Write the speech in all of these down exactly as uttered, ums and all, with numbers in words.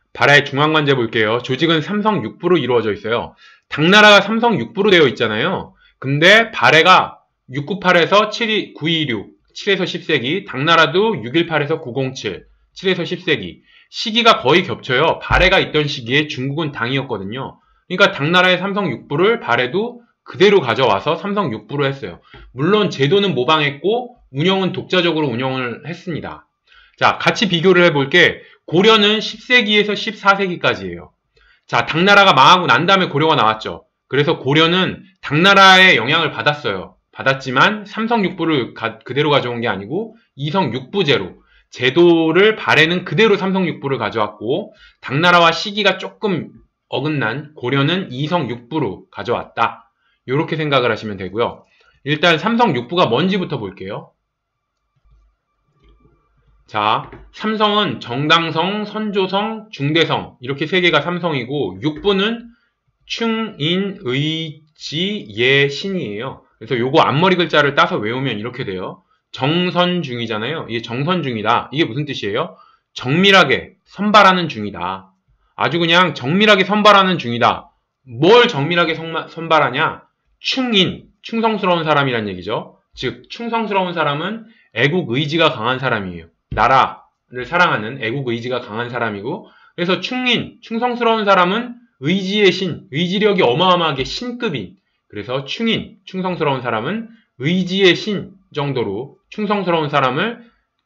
발해의 중앙관제 볼게요. 조직은 삼성 육부로 이루어져 있어요. 당나라가 삼성 육부로 되어 있잖아요. 근데 발해가 육구팔에서 구이육, 칠에서 십 세기, 당나라도 육일팔에서 구공칠, 칠에서 십 세기. 시기가 거의 겹쳐요. 발해가 있던 시기에 중국은 당이었거든요. 그러니까 당나라의 삼성 육부를 발해도 그대로 가져와서 삼성 육부로 했어요. 물론 제도는 모방했고 운영은 독자적으로 운영을 했습니다. 자, 같이 비교를 해볼게. 고려는 십 세기에서 십사 세기까지예요. 자, 당나라가 망하고 난 다음에 고려가 나왔죠. 그래서 고려는 당나라의 영향을 받았어요. 받았지만 삼성 육부를 가, 그대로 가져온 게 아니고 이성 육부제로 제도를 발해는 그대로 삼성 육부를 가져왔고 당나라와 시기가 조금 어긋난 고려는 이성 육부로 가져왔다. 이렇게 생각을 하시면 되고요. 일단 삼성 육부가 뭔지부터 볼게요. 자, 삼성은 정당성, 선조성, 중대성 이렇게 세 개가 삼성이고 육부는 충, 인, 의, 지, 예, 신이에요. 그래서 요거 앞머리 글자를 따서 외우면 이렇게 돼요. 정선중이잖아요. 이게 정선중이다. 이게 무슨 뜻이에요? 정밀하게 선발하는 중이다. 아주 그냥 정밀하게 선발하는 중이다. 뭘 정밀하게 선발하냐? 충인, 충성스러운 사람이란 얘기죠. 즉 충성스러운 사람은 애국 의지가 강한 사람이에요. 나라를 사랑하는 애국 의지가 강한 사람이고 그래서 충인, 충성스러운 사람은 의지의 신, 의지력이 어마어마하게 신급인 그래서 충인, 충성스러운 사람은 의지의 신 정도로 충성스러운 사람을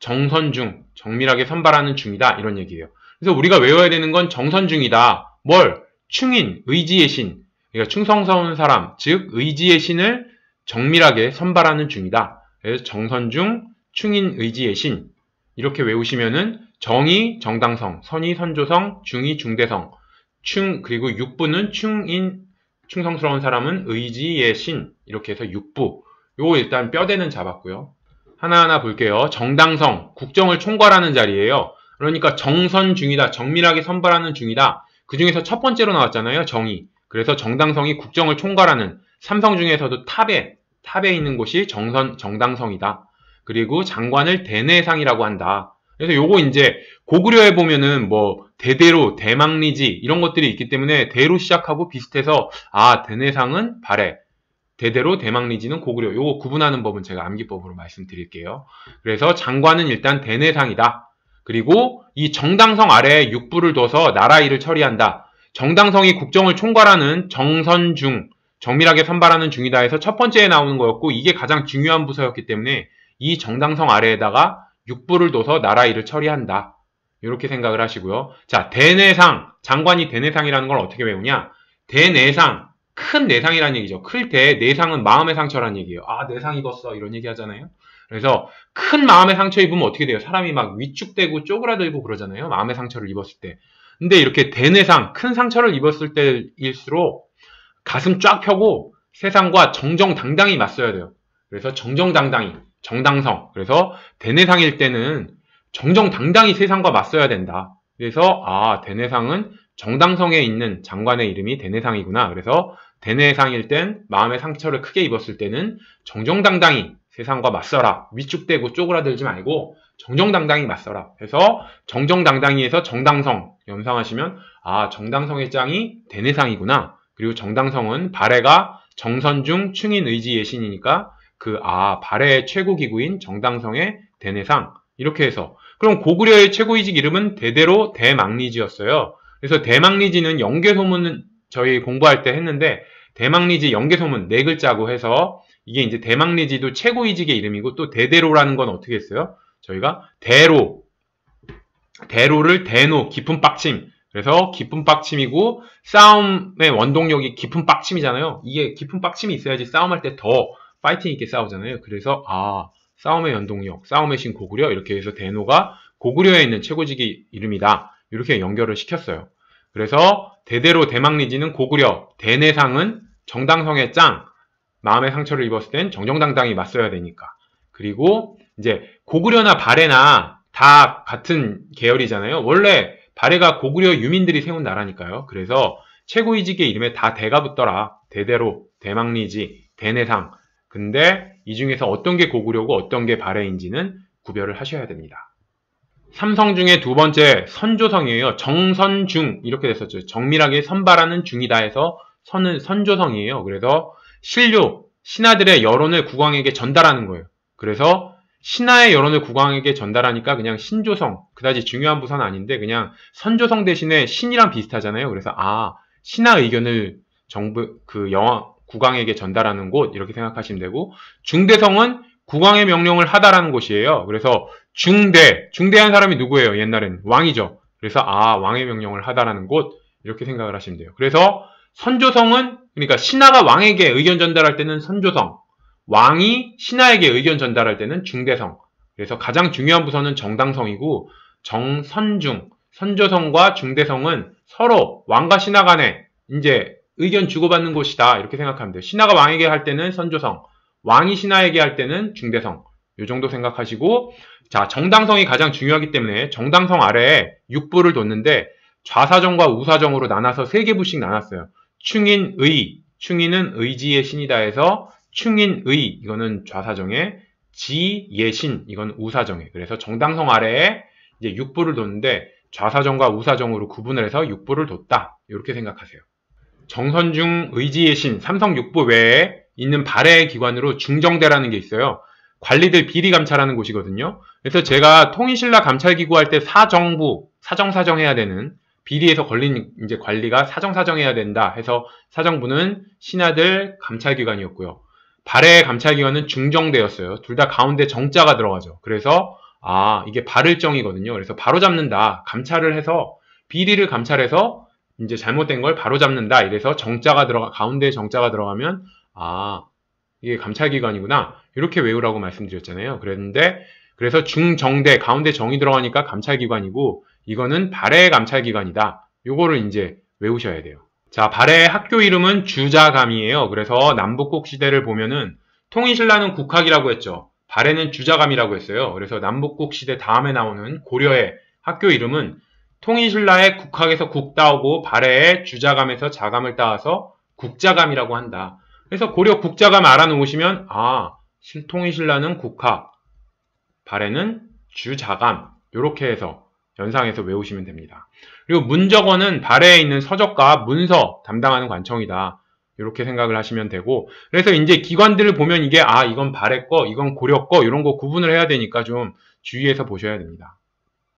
정선중, 정밀하게 선발하는 중이다 이런 얘기예요. 그래서 우리가 외워야 되는 건 정선중이다. 뭘? 충인, 의지의 신. 그러니까 충성스러운 사람, 즉 의지의 신을 정밀하게 선발하는 중이다. 그래서 정선중, 충인, 의지의 신. 이렇게 외우시면은 정이 정당성, 선이 선조성, 중이 중대성, 충 그리고 육부는 충인, 충성스러운 사람은 의지의 신. 이렇게 해서 육부. 요거 일단 뼈대는 잡았고요. 하나하나 볼게요. 정당성, 국정을 총괄하는 자리예요. 그러니까 정선 중이다, 정밀하게 선발하는 중이다. 그 중에서 첫 번째로 나왔잖아요, 정의. 그래서 정당성이 국정을 총괄하는 삼성 중에서도 탑에, 탑에 있는 곳이 정선, 정당성이다. 그리고 장관을 대내상이라고 한다. 그래서 요거 이제 고구려에 보면은 뭐 대대로, 대망리지 이런 것들이 있기 때문에 대로 시작하고 비슷해서 아, 대내상은 발해. 대대로 대망리지는 고구려. 요거 구분하는 법은 제가 암기법으로 말씀드릴게요. 그래서 장관은 일단 대내상이다. 그리고 이 정당성 아래에 육부를 둬서 나라 일을 처리한다. 정당성이 국정을 총괄하는 정선중, 정밀하게 선발하는 중이다 해서 첫 번째에 나오는 거였고 이게 가장 중요한 부서였기 때문에 이 정당성 아래에다가 육부를 둬서 나라 일을 처리한다. 이렇게 생각을 하시고요. 자, 대내상, 장관이 대내상이라는 걸 어떻게 외우냐? 대내상, 큰 내상이라는 얘기죠. 클 때 내상은 마음의 상처라는 얘기예요. 아, 내상 입었어 이런 얘기 하잖아요. 그래서 큰 마음의 상처 입으면 어떻게 돼요? 사람이 막 위축되고 쪼그라들고 그러잖아요. 마음의 상처를 입었을 때. 근데 이렇게 대내상, 큰 상처를 입었을 때일수록 가슴 쫙 펴고 세상과 정정당당히 맞서야 돼요. 그래서 정정당당히, 정당성. 그래서 대내상일 때는 정정당당히 세상과 맞서야 된다. 그래서 아, 대내상은 정당성에 있는 장관의 이름이 대내상이구나. 그래서 대내상일 땐 마음의 상처를 크게 입었을 때는 정정당당히 세상과 맞서라. 위축되고 쪼그라들지 말고 정정당당히 맞서라. 해서 정정당당히에서 정당성 연상하시면 아, 정당성의 짱이 대내상이구나. 그리고 정당성은 발해가 정선중 충인 의지 예신이니까 그 아, 발해의 최고 기구인 정당성의 대내상 이렇게 해서 그럼 고구려의 최고이직 이름은 대대로 대망리지였어요. 그래서 대망리지는 연개소문은 저희 공부할 때 했는데 대망리지 연개소문 네 글자고 해서 이게 이제 대망리지도 최고이직의 이름이고 또 대대로라는 건 어떻게 했어요? 저희가 대로, 대로를 대노, 깊은 빡침. 그래서 깊은 빡침이고 싸움의 원동력이 깊은 빡침이잖아요. 이게 깊은 빡침이 있어야지 싸움할 때 더 파이팅 있게 싸우잖아요. 그래서 아, 싸움의 원동력, 싸움의 신 고구려 이렇게 해서 대노가 고구려에 있는 최고직의 이름이다. 이렇게 연결을 시켰어요. 그래서 대대로 대망리지는 고구려, 대내상은 정당성의 짱, 마음의 상처를 입었을 땐 정정당당히 맞서야 되니까. 그리고 이제 고구려나 발해나 다 같은 계열이잖아요. 원래 발해가 고구려 유민들이 세운 나라니까요. 그래서 최고이직의 이름에 다 대가 붙더라. 대대로, 대망리지, 대내상. 근데 이 중에서 어떤 게 고구려고 어떤 게 발해인지는 구별을 하셔야 됩니다. 삼성 중에 두 번째 선조성이에요. 정선중 이렇게 됐었죠. 정밀하게 선발하는 중이다 해서 선은 선조성이에요. 그래서 신료, 신하들의 여론을 국왕에게 전달하는 거예요. 그래서 신하의 여론을 국왕에게 전달하니까 그냥 신조성, 그다지 중요한 부서는 아닌데 그냥 선조성 대신에 신이랑 비슷하잖아요. 그래서 아, 신하 의견을 정부 그 여왕 국왕에게 전달하는 곳 이렇게 생각하시면 되고, 중대성은 국왕의 명령을 하다라는 곳이에요. 그래서 중대, 중대한 사람이 누구예요? 옛날엔 왕이죠. 그래서 아, 왕의 명령을 하다라는 곳 이렇게 생각을 하시면 돼요. 그래서 선조성은 그러니까 신하가 왕에게 의견 전달할 때는 선조성, 왕이 신하에게 의견 전달할 때는 중대성. 그래서 가장 중요한 부서는 정당성이고, 정선중, 선조성과 중대성은 서로 왕과 신하 간에 이제 의견 주고받는 곳이다 이렇게 생각하면 돼요. 신하가 왕에게 할 때는 선조성, 왕이 신하에게 할 때는 중대성. 이 정도 생각하시고, 자, 정당성이 가장 중요하기 때문에 정당성 아래에 육부를 뒀는데 좌사정과 우사정으로 나눠서 세 개 부씩 나눴어요. 충인의, 충인은 의지의 신이다 해서 충인의, 이거는 좌사정에, 지예신, 이건 우사정에. 그래서 정당성 아래에 이제 육부를 뒀는데 좌사정과 우사정으로 구분을 해서 육부를 뒀다. 이렇게 생각하세요. 정선중, 의지예신, 삼성 육부 외에 있는 발해 기관으로 중정대라는 게 있어요. 관리들 비리 감찰하는 곳이거든요. 그래서 제가 통일신라 감찰기구 할 때 사정부, 사정사정 해야 되는, 비리에서 걸린 이제 관리가 사정사정해야 된다 해서 사정부는 신하들 감찰기관이었고요. 발해 감찰기관은 중정대였어요. 둘 다 가운데 정자가 들어가죠. 그래서 아, 이게 발을정이거든요. 그래서 바로 잡는다. 감찰을 해서 비리를 감찰해서 이제 잘못된 걸 바로 잡는다. 이래서 정자가 들어가, 가운데 정자가 들어가면 아, 이게 감찰기관이구나. 이렇게 외우라고 말씀드렸잖아요. 그랬는데 그래서 중정대, 가운데 정이 들어가니까 감찰기관이고, 이거는 발해 감찰기관이다. 요거를 이제 외우셔야 돼요. 자, 발해 학교 이름은 주자감이에요. 그래서 남북국 시대를 보면은 통일신라는 국학이라고 했죠. 발해는 주자감이라고 했어요. 그래서 남북국 시대 다음에 나오는 고려의 학교 이름은 통일신라의 국학에서 국 따오고 발해의 주자감에서 자감을 따와서 국자감이라고 한다. 그래서 고려 국자감 알아놓으시면 아, 통일신라는 국학, 발해는 주자감, 이렇게 해서 연상해서 외우시면 됩니다. 그리고 문적원은 발해에 있는 서적과 문서 담당하는 관청이다. 이렇게 생각을 하시면 되고, 그래서 이제 기관들을 보면 이게 아, 이건 발해 거, 이건 고려 거, 이런 거 구분을 해야 되니까 좀 주의해서 보셔야 됩니다.